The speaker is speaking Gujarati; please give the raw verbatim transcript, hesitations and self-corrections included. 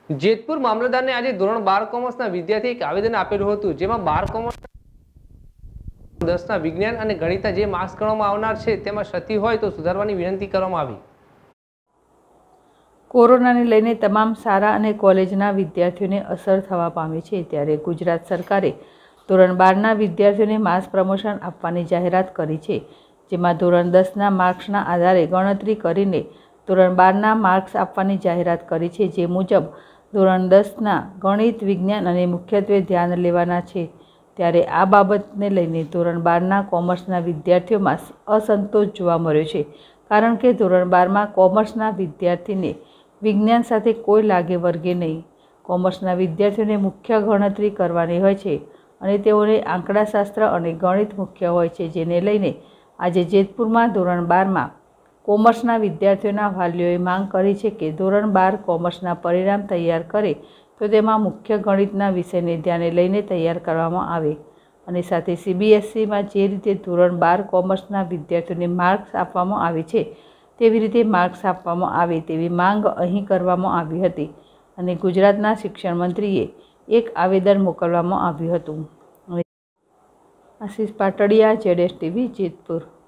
જેતપુર મામલતદારને આજે ધોરણ બાર કોમર્સના વિદ્યાર્થીએ એક આવેદન આપેલું હતું, જેમાં બાર કોમર્સ દસના વિજ્ઞાન અને ગણિતના જે માર્ક્સ ગણવામાં આવનાર છે તેમાં ક્ષતિ હોય તો સુધારવાની વિનંતી કરવામાં આવી. કોરોનાને લઈને તમામ શાળા અને કોલેજના વિદ્યાર્થીઓને અસર થવા પામી છે, ત્યારે ગુજરાત સરકારે ધોરણ બારના વિદ્યાર્થીઓને માસ પ્રમોશન આપવાની જાહેરાત કરી છે, જેમાં ધોરણ દસના માર્ક્સના આધારે ગણતરી કરીને ધોરણ બારના માર્ક્સ આપવાની જાહેરાત કરી છે. જે મુજબ ધોરણ દસના ગણિત, વિજ્ઞાન અને મુખ્યત્વે ધ્યાન લેવાના છે. ત્યારે આ બાબતને લઈને ધોરણ બારના કોમર્સના વિદ્યાર્થીઓમાં અસંતોષ જોવા મળ્યો છે, કારણ કે ધોરણ બારમાં કોમર્સના વિદ્યાર્થીને વિજ્ઞાન સાથે કોઈ લાગે વર્ગે નહીં. કોમર્સના વિદ્યાર્થીઓને મુખ્ય ગણતરી કરવાની હોય છે અને તેઓને આંકડાશાસ્ત્ર અને ગણિત મુખ્ય હોય છે, જેને લઈને આજે જેતપુરમાં ધોરણ બારમાં કોમર્સના વિદ્યાર્થીઓના વાલીઓએ માંગ કરી છે કે ધોરણ બાર કોમર્સના પરિણામ તૈયાર કરે તો તેમાં મુખ્ય ગણિતના વિષયને ધ્યાને લઈને તૈયાર કરવામાં આવે અને સાથે સીબીએસઈમાં જે રીતે ધોરણ બાર કોમર્સના વિદ્યાર્થીઓને માર્ક્સ આપવામાં આવે છે તેવી રીતે માર્ક્સ આપવામાં આવે તેવી માંગ અહીં કરવામાં આવી હતી અને ગુજરાતના શિક્ષણ મંત્રીએ એક આવેદન મોકલવામાં આવ્યું હતું. આશીષ પાટડિયા, જેડેશ ટીવી, જેતપુર.